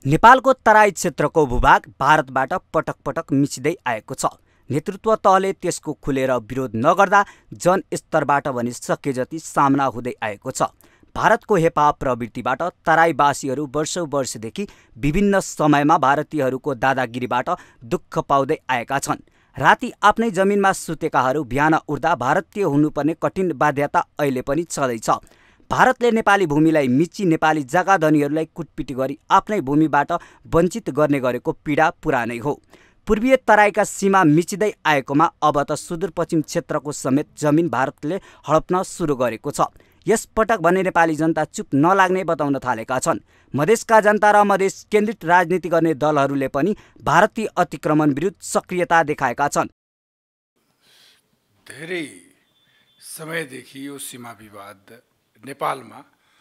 नेपालको तराई क्षेत्रको भूभाग भारतबाट पटक पटक मिचिँदै आएको छ। नेतृत्व तहले त्यसको खुलेर विरोध नगर्दा जनस्तरबाट भने सके जति सामना हुँदै आएको छ। भारतको हेपा प्रवृत्तिबाट तराईवासीहरू वर्षौं वर्षदेखि विभिन्न समयमा भारतीयहरूको दादागिरीबाट दुःख पाउँदै आएका छन्। राति आफ्नै जमिनमा सुतेकाहरू बिहान उठ्दा भारतीय हुनुपर्ने कठिन बाध्यता अहिले पनि छँदैछ। भारतले नेपाली भूमिलाई मिची नेपाली जग्गा धनीहरूलाई कुटपिटी गरी आफ्नै भूमिबाट वञ्चित गर्ने गरेको पीडा पुरानै हो। पूर्वीय तराईका सीमा मिचिँदै आएकोमा अब त सुदूरपश्चिम क्षेत्रको समेत जमिन भारतले हडप्न सुरु गरेको छ। यसपटक भने नेपाली जनता चुप नलाग्ने बताउन थालेका छन्। मधेसका जनता र मधेस केन्द्रित राजनीति गर्ने दलहरूले पनि भारतीय अतिक्रमण विरुद्ध सक्रियता देखाएका छन्। धेरै समयदेखि यो सीमा विवाद नेपालमा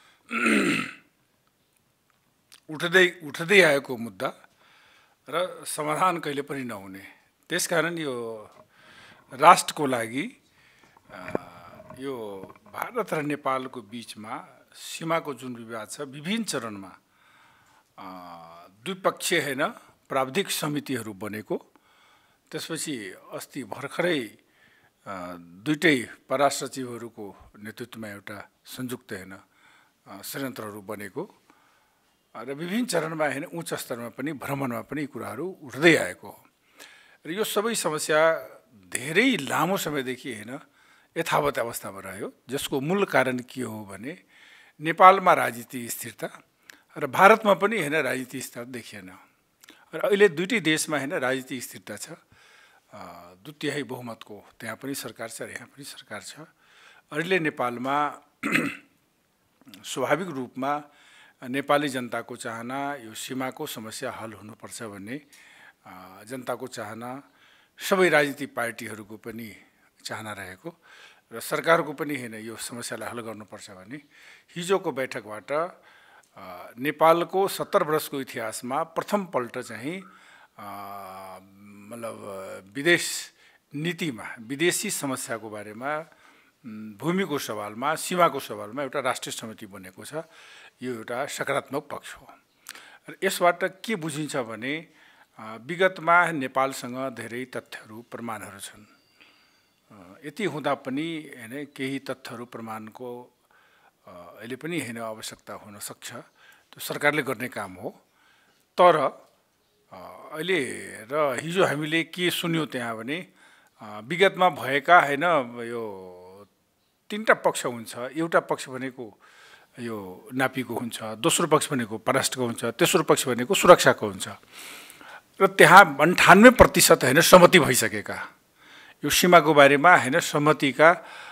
उठ्दै आएको मुद्दा र समाधान कहिले पनि नहुने। त्यसकारण यो राष्ट्रको लागि यो भारत र नेपालको बीचमा सीमाको जुन विवाद छ विभिन्न चरणमा द्विपक्षीय हैन प्राविधिक समितिहरू बनेको, त्यसपछि अस्ति भर्खरै दुईटै परराष्ट्र सचिवहरूको नेतृत्वमा एउटा संयुक्त हैन संयन्त्रहरू बनेको र विभिन्न चरणमा हैन उच्च स्तरमा पनि भ्रमणमा पनि कुराहरू उठ्दै आएको हो। र यो सबै समस्या धेरै लामो समयदेखि हैन यथावत अवस्थामा रह्यो, जसको मूल कारण के हो भने नेपालमा राजनीतिक स्थिरता र भारतमा पनि हैन राजनीतिक स्थिरता देखिएन। र अहिले दुईटै देशमा हैन राजनीतिक स्थिरता छ। द्वितीय बहुमतको त्यहाँ पनि सरकार छ र यहाँ पनि सरकार छ। अहिले नेपालमा स्वाभाविक रूपमा नेपाली जनताको चाहना यो सीमाको समस्या हल हुनुपर्छ भन्ने जनताको चाहना, सबै राजनीतिक पार्टीहरूको पनि चाहना रहेको र सरकारको पनि हैन यो समस्यालाई हल गर्नुपर्छ भन्ने हिजोको बैठकबाट नेपालको 70 वर्षको इतिहासमा प्रथम पल्ट चाहिँ मतलब विदेश नीतिमा विदेशी समस्याको बारेमा भूमिको सवालमा सीमाको सवालमा एउटा राष्ट्रिय समिति बनेको छ। यो एउटा सकारात्मक पक्ष हो। र यसबाट के बुझिन्छ भने विगतमा नेपालसँग धेरै तथ्यहरू प्रमाणहरू छन्। यति हुँदा पनि हैन केही तथ्यहरू प्रमाणको अहिले पनि हैन आवश्यकता हुन सक्छ। त्यो सरकारले गर्ने काम हो। तर अहिले र हिजो हामीले के सुन्यौं त्यहाँ भने विगतमा भएका हैन यो तीनटा पक्ष हुन्छ। एउटा पक्ष भनेको यो नापीको हुन्छ, दोस्रो पक्ष भनेको परराष्ट्रको हुन्छ, तेस्रो पक्ष भनेको सुरक्षाको हुन्छ। र त्यहाँ 98% हैन सहमति भइसकेका यो सीमाको बारेमा हैन सहमतिका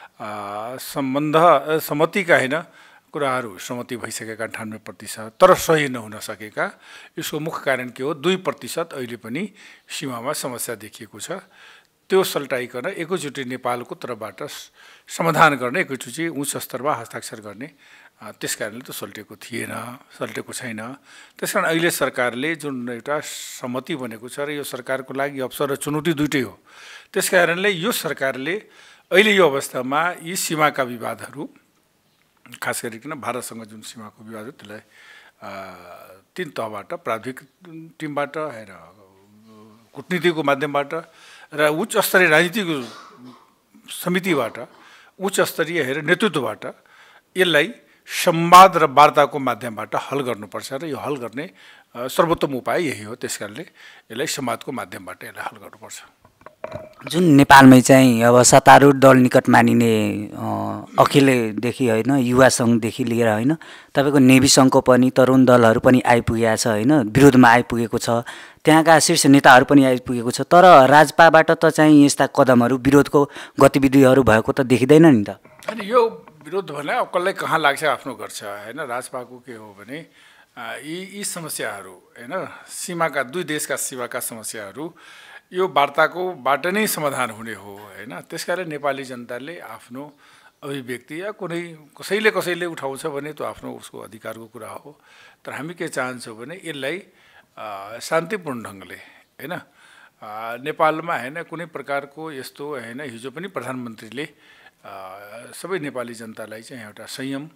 हैन कुराहरू सहमति भइसकेका 98%, तर सही नहुन सकेका। यसको मुख्य कारण के हो? 2% अहिले पनि सीमामा समस्या देखिएको छ। त्यो सल्टाइकन एकैचोटि नेपालको तर्फबाट समाधान गर्ने, एकैचोटि उच्च स्तरमा हस्ताक्षर गर्ने त्यसकारणले त सल्टेको छैन। त्यसकारण अहिले सरकारले जुन एउटा सहमति बनेको छ र यो सरकारको लागि अवसर र चुनौती दुईटै हो। त्यसकारणले यो सरकारले अहिले यो अवस्थामा यी सीमाका विवादहरू खास गरिकन भारतसँग जुन सीमाको विवाद हो त्यसलाई 3 तहबाट प्राविधिक टिमबाट हेर कूटनीतिको माध्यमबाट र उच्च स्तरीय राजनीतिक समितिबाट उच्च स्तरीय हेर नेतृत्वबाट यसलाई संवाद र वार्ताको माध्यमबाट हल गर्नुपर्छ र यो हल गर्ने सर्वोत्तम उपाय यही हो। त्यसकारणले यसलाई संवादको माध्यमबाट यसलाई हल गर्नुपर्छ। जुन नेपालमै चाहिँ अब सत्तारूढ दल निकट मानिने अखिलदेखि होइन युवा सङ्घदेखि लिएर होइन तपाईँको नेभी सङ्घको पनि तरुण दलहरू पनि आइपुगेको छ होइन, विरोधमा आइपुगेको छ। त्यहाँका शीर्ष नेताहरू पनि आइपुगेको छ। तर राजपाबाट त चाहिँ यस्ता कदमहरू विरोधको गतिविधिहरू भएको त देखिँदैन नि त। अनि यो विरोध भने अब कसलाई कहाँ लाग्छ आफ्नो गर्छ हैन। राजपाको के हो भने यी समस्याहरू हैन सीमाका दुई देशका सीमाका समस्याहरू यो वार्ताकोबाट नै समाधान हुने हो हैन। त्यसकारण नेपाली जनताले आफ्नो अभिव्यक्ति या कसैले उठाउँछ भने त्यो आफ्नो उसको अधिकारको कुरा हो। तर हामी के चाहन्छौँ भने यसलाई शान्तिपूर्ण ढङ्गले हैन नेपालमा हैन कुनै प्रकारको यस्तो हैन हिजो पनि प्रधानमन्त्रीले सबै नेपाली जनतालाई चाहिँ एउटा संयम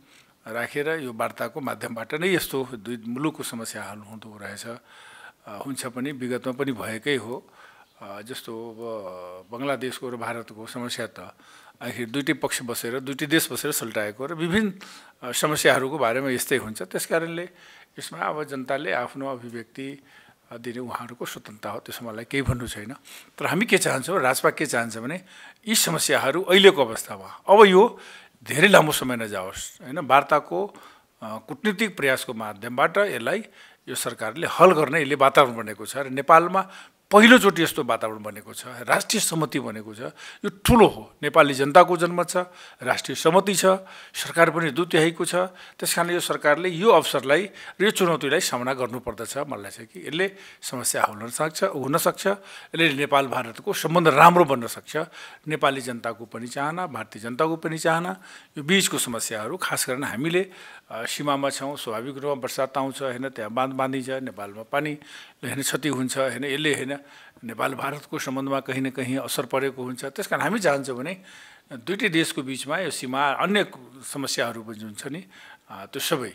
राखेर यो वार्ताको माध्यमबाट नै यस्तो दुई मुलुकको समस्या हल हुँदो रहेछ। हुन्छ पनि विगतमा पनि भएकै हो। जस्तो बङ्गलादेशको र भारतको समस्या त आखिर दुईटै पक्ष बसेर दुईटै देश बसेर सल्टाएको र विभिन्न समस्याहरूको बारेमा यस्तै हुन्छ। त्यसकारणले यसमा अब जनताले आफ्नो अभिव्यक्ति दिने उहाँहरूको स्वतन्त्रता हो, त्यसमा मलाई केही भन्नु छैन। तर हामी के चाहन्छौँ, राजपा के चाहन्छ भने यी समस्याहरू अहिलेको अवस्थामा अब यो धेरै लामो समय नजाओस् होइन, वार्ताको कूटनीतिक प्रयासको माध्यमबाट यसलाई यो सरकारले हल गर्ने यसले वातावरण बनेको छ र नेपालमा पहिलोचोटि यस्तो वातावरण बनेको छ, राष्ट्रिय सहमति बनेको छ। यो ठुलो हो, नेपाली जनताको जनमत छ, राष्ट्रिय सहमति छ, सरकार पनि 2/3 छ। त्यसकारणले यो सरकारले यो अवसरलाई र यो चुनौतीलाई सामना गर्नुपर्दछ। मलाई चाहिँ कि यसले समस्या हुन सक्छ, यसले नेपाल भारतको सम्बन्ध राम्रो बन्न सक्छ। नेपाली जनताको पनि चाहना, भारतीय जनताको पनि चाहना, यो बीचको समस्याहरू खास गरेर हामीले सीमामा छौँ, स्वाभाविक रूपमा बर्सात आउँछ होइन, त्यहाँ बाँध बाँधिन्छ, नेपालमा पानी होइन क्षति हुन्छ होइन, यसले होइन नेपाल भारतको सम्बन्धमा कहीँ न कहीँ असर परेको हुन्छ। त्यस कारण हामी चाहन्छौँ भने दुईटै देशको बिचमा यो सीमा अन्य समस्याहरू पनि जुन छ नि त्यो सबै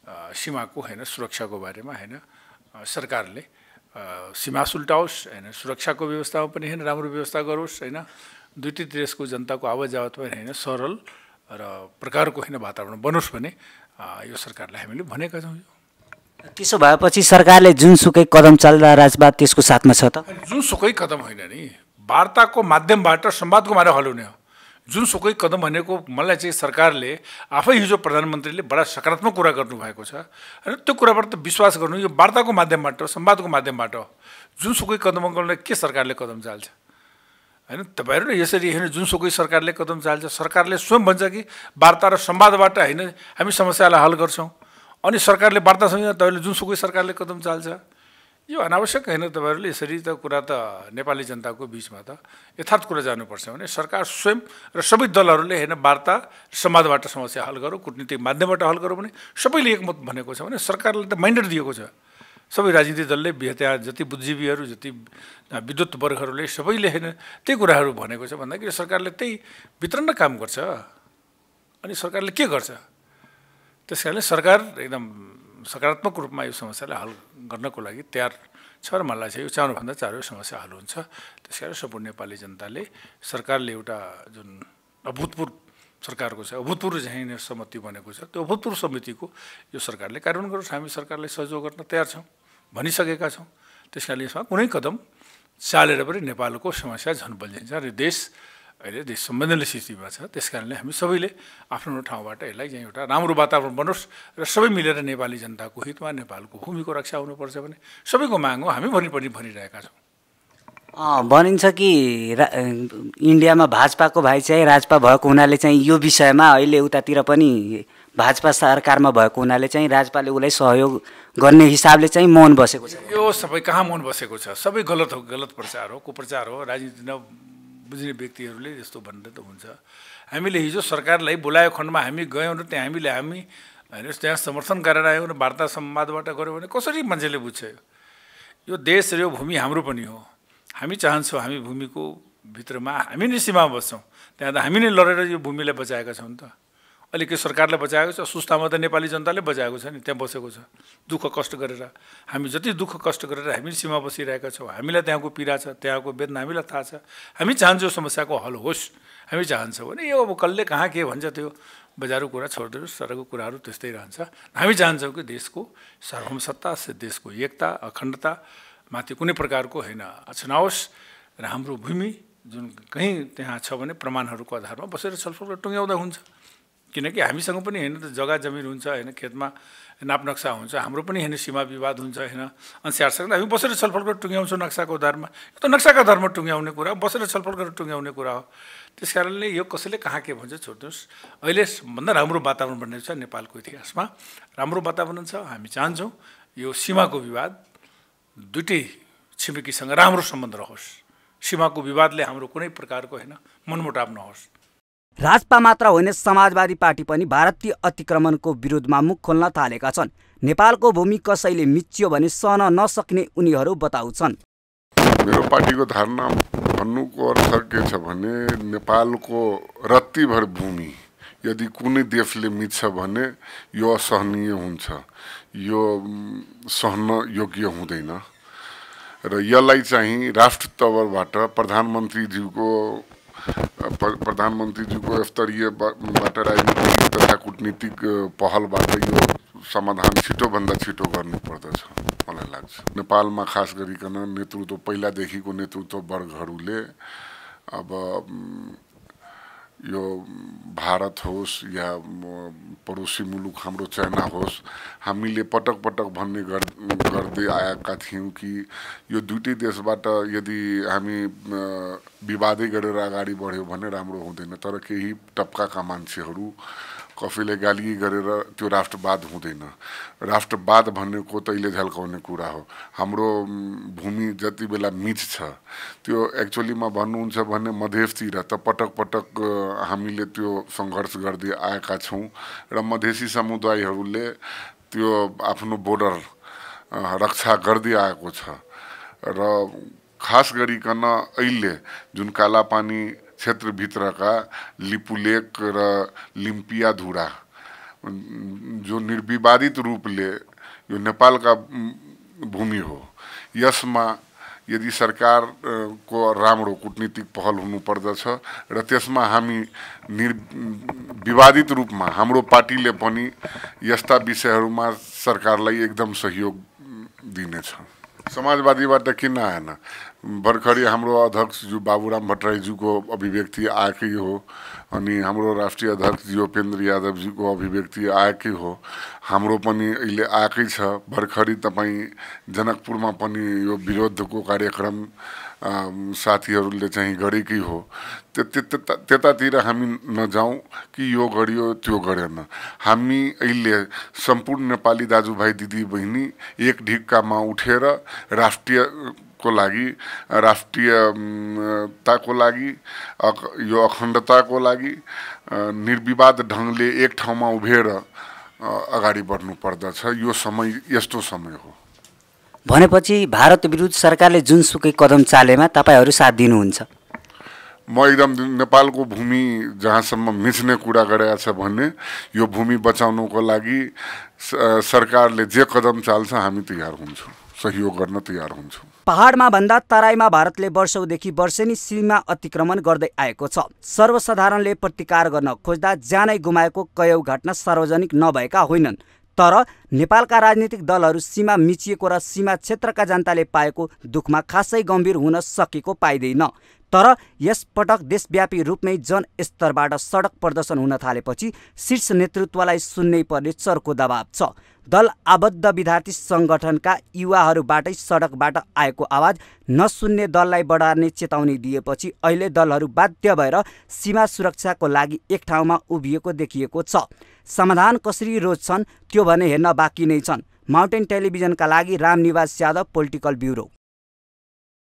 सीमाको होइन सुरक्षाको बारेमा होइन सरकारले सीमा सुल्टाओस् होइन, सुरक्षाको व्यवस्थामा पनि होइन राम्रो व्यवस्था गरोस् होइन, दुईटै देशको जनताको आवाज जावत पनि होइन सरल र प्रकारको होइन वातावरण बनोस् भने यो सरकारलाई हामीले भनेका छौँ। त्यसो भएपछि सरकारले जुनसुकै कदम चाल्दा राजपा त्यसको साथमा छ त? जुनसुकै कदम होइन नि, वार्ताको माध्यमबाट संवादको मार्ग हल हुने हो। जुनसुकै कदम भनेको मलाई चाहिँ सरकारले आफै हिजो प्रधानमन्त्रीले बडा सकारात्मक कुरा गर्नुभएको छ होइन, त्यो कुराबाट त विश्वास गर्नु यो वार्ताको माध्यमबाट संवादको माध्यमबाट हो। जुनसुकै कदम गर्न के सरकारले कदम चाल्छ होइन, तपाईँहरू यसरी होइन जुनसुकै सरकारले कदम चाल्छ, सरकारले स्वयं भन्छ कि वार्ता र संवादबाट होइन हामी समस्यालाई हल गर्छौँ, अनि सरकारले वार्तासँग तपाईँले जुनसुकै सरकारले कदम चाल्छ। यो अनावश्यक होइन। तपाईँहरूले यसरी त कुरा त नेपाली जनताको बिचमा त यथार्थ कुरा जानुपर्छ भने सरकार स्वयं र सबै दलहरूले होइन वार्ता संवादबाट समस्या हल गरौँ, कूटनीतिक माध्यमबाट हल गरौँ भने सबैले एकमत भनेको छ भने सरकारले त माइन्डेट दिएको छ। सबै राजनीतिक दलले त्यहाँ जति बुद्धिजीवीहरू जति विद्युत वर्गहरूले सबैले होइन त्यही कुराहरू भनेको छ भन्दाखेरि सरकारले त्यही भित्र नै काम गर्छ। अनि सरकारले के गर्छ? त्यस कारणले सरकार एकदम सकारात्मक रूपमा यो समस्यालाई हल गर्नको लागि तयार छ र मलाई चाहिँ यो चाँडोभन्दा चाँडो यो समस्या हल हुन्छ। त्यस कारण सम्पूर्ण नेपाली जनताले सरकारले एउटा जुन अभूतपूर्व सरकारको छ अभूतपूर्व चाहिँ सहमति बनेको छ त्यो अभूतपूर्व समितिको यो सरकारले कार्यान्वयन गरोस्, हामी सरकारलाई सहयोग गर्न तयार छौँ भनिसकेका छौँ। त्यस कारणले यसमा कुनै कदम चालेर पनि नेपालको समस्या झन् बल्झिन्छ र देश अहिले देश संवेदनशील स्थितिमा छ। त्यस कारणले हामी सबैले आफ्नो ठाउँबाट यसलाई चाहिँ एउटा राम्रो वातावरण बनोस् र सबै मिलेर नेपाली जनताको हितमा नेपालको भूमिको रक्षा हुनुपर्छ भने सबैको माग हो, हामी पनि भनिरहेका छौँ। भनिन्छ कि इन्डियामा भाजपाको भाइ चाहिँ राजपा भएको हुनाले चाहिँ यो विषयमा अहिले उतातिर पनि भाजपा सरकारमा भएको हुनाले चाहिँ राजपाले उसलाई सहयोग गर्ने हिसाबले चाहिँ मौन बसेको छ। यो सबै कहाँ मौन बसेको छ? सबै गलत हो, गलत प्रचार हो, कुप्रचार हो। राजनीति नबुझ्ने व्यक्तिहरूले यस्तो भन्दा त हुन्छ। हामीले हिजो सरकारलाई बोलायो खण्डमा हामी गयौँ र त्यहाँ हामी होइन त्यहाँ समर्थन गरेर आयौँ र वार्ता संवादबाट गऱ्यौँ भने कसरी मान्छेले बुझ्छ? यो देश र यो भूमि हाम्रो पनि हो। हामी चाहन्छौँ हामी भूमिको भित्रमा हामी नै सीमामा बस्छौँ, त्यहाँ त हामी नै लडेर यो भूमिलाई बचाएका छौँ नि त। अहिले के सरकारले बचाएको छ? सुस्तामा त नेपाली जनताले बचाएको छ नि, त्यहाँ बसेको छ दुःख कष्ट गरेर। हामी जति दुःख कष्ट गरेर हामी सीमा बसिरहेका छौँ, हामीलाई त्यहाँको पीडा छ, त्यहाँको वेदना हामीलाई थाहा छ। हामी चाहन्छौँ समस्याको हल होस्, हामी चाहन्छौँ भने यो अब कसले कहाँ के भन्छ त्यो बजारको कुरा छोडिदिनुहोस्, सरको कुराहरू त्यस्तै रहन्छ। हामी चाहन्छौँ कि देशको सार्वभौमसत्ता, देशको एकता अखण्डता माथि कुनै प्रकारको होइन अछनाओस् र हाम्रो भूमि जुन कहीँ त्यहाँ छ भने प्रमाणहरूको आधारमा बसेर छलफल टुङ्ग्याउँदा हुन्छ। किनकि हामीसँग पनि होइन त जग्गा जमिन हुन्छ होइन, खेतमा नाप नक्सा हुन्छ, हाम्रो पनि होइन सीमा विवाद हुन्छ होइन, अनि स्याहारसँग हामी बसेर छलफल गरेर टुङ्ग्याउँछौँ नक्साको आधारमा। यो त नक्साको आधारमा टुङ्ग्याउने कुरा, बसेर छलफल गरेर टुङ्ग्याउने कुरा हो। त्यस कारणले यो कसैले कहाँ के भन्छ छोड्नुहोस्। अहिले भन्दा राम्रो वातावरण बनेको छ नेपालको इतिहासमा, राम्रो वातावरण छ। हामी चाहन्छौँ यो सीमाको विवाद दुईटै छिमेकीसँग राम्रो सम्बन्ध रहोस्, सीमाको विवादले हाम्रो कुनै प्रकारको होइन मनमुटाव नहोस्। राजपा मात्र होइन समाजवादी पार्टी पनि भारतीय अतिक्रमणको विरोधमा मुख खोल्न थालेका छन्। नेपालको भूमि कसैले मिच्यो भने सहन नसक्ने उनीहरू बताउँछन्। मेरो पार्टीको धारणा भन्नुको अर्थ के छ भने नेपालको रत्तीभर भूमि यदि कुनै देशले मिच्छ भने यो असहनीय हुन्छ, यो सहन योग्य हुँदैन र यसलाई चाहिँ राष्ट्र तवरबाट प्रधानमन्त्रीज्यूको स्तरीयबाट राजनीतिक तथा कूटनीतिक पहलबाट यो समाधान छिटोभन्दा छिटो गर्नुपर्दछ मलाई लाग्छ। नेपालमा खास गरिकन नेतृत्व पहिलादेखिको नेतृत्व वर्गहरूले अब यो भारत होस् या पडोसी मुलुक हाम्रो चाइना होस्, हामीले पटक पटक भन्ने गर्दै आएका थियौँ कि यो दुईटै देशबाट यदि हामी विवादै गरेर अगाडि बढ्यो भने राम्रो हुँदैन। तर केही टप्काका मान्छेहरू कसैले गाली गरेर त्यो राष्ट्रवाद हुँदैन। राष्ट्रवाद भनेको तैले झल्काउने कुरा हो। हाम्रो भूमि जति बेला मिच छ त्यो एक्चुअलीमा भन्नुहुन्छ भने मधेसतिर त पटक पटक हामीले त्यो सङ्घर्ष गर्दै आएका छौँ र मधेसी समुदायहरूले त्यो आफ्नो बोर्डर रक्षा गर्दै आएको छ र खास गरिकन अहिले जुन कालापानी क्षेत्रभित्रका लिपुलेक र लिम्पियाधुरा जो निर्विवादित रूपले यो नेपालका भूमि हो, यसमा यदि सरकारको राम्रो कूटनीतिक पहल हुनुपर्दछ र त्यसमा हामी विवादित रूपमा हाम्रो पार्टीले पनि यस्ता विषयहरूमा सरकारलाई एकदम सहयोग दिनेछ। समाजवादीबाट किन आएन? भर्खरै हाम्रो अध्यक्षज्यू बाबुराम भट्टराईज्यूको अभिव्यक्ति आएकै हो अनि हाम्रो राष्ट्रिय अध्यक्ष उपेन्द्र यादवजीको अभिव्यक्ति आएकै हो। हाम्रो पनि अहिले आएकै छ। भर्खरै तपाईँ जनकपुरमा पनि यो विरोधको कार्यक्रम साथीहरूले चाहिँ गरेकै हो। त्यतातिर हामी नजाउँ कि यो गरियो त्यो गरेन। हामी अहिले सम्पूर्ण नेपाली दाजुभाइ दिदीबहिनी एक ढिक्कामा उठेर राष्ट्रियको लागि, राष्ट्रियताको लागि, यो अखण्डताको लागि निर्विवाद ढङ्गले एक ठाउँमा उभिएर अगाडि बढ्नु पर्दछ। यो समय यस्तो समय हो। भनेपछि भारत विरुद्ध सरकारले जुनसुकै कदम चालेमा तपाईहरू साथ दिनुहुन्छ? म एकदम नेपालको भूमि जहाँसम्म मिच्ने कुरा गरेको छ भने यो भूमि बचाउनको लागि सरकारले जे कदम चाल्छ हामी तयार हुन्छौँ, सहयोग गर्न तयार हुन्छौँ। पहाडमा भन्दा तराईमा भारतले वर्षौंदेखि वर्षेनी सीमा अतिक्रमण गर्दै आएको छ। सर्वसाधारणले प्रतिकार गर्न खोज्दा ज्यानै गुमाएको कयौं घटना सार्वजनिक नभएका होइनन्। तर नेपालका राजनीतिक दलहरू सीमा मिचिएको र सीमा क्षेत्रका जनताले पाएको दुखमा खासै गम्भीर हुन सकेको पाइँदैन। तर यस पटक देशव्यापी रूपमै जनस्तरबाट सडक प्रदर्शन हुन थालेपछि शीर्ष नेतृत्वलाई सुन्नै पर्ने चर्को दबाव छ। दल आबद्ध विद्यार्थी सङ्गठनका युवाहरूबाटै सडकबाट आएको आवाज नसुन्ने दललाई बढार्ने चेतावनी दिएपछि अहिले दलहरू बाध्य भएर सीमा सुरक्षाको लागि एक ठाउँमा उभिएको देखिएको छ। समाधान कसरी रोज्छन् त्यो भने हेर्न बाँकी नै छन्। माउन्टेन टेलिभिजनका लागि रामनिवास यादव, पोलिटिकल ब्युरो।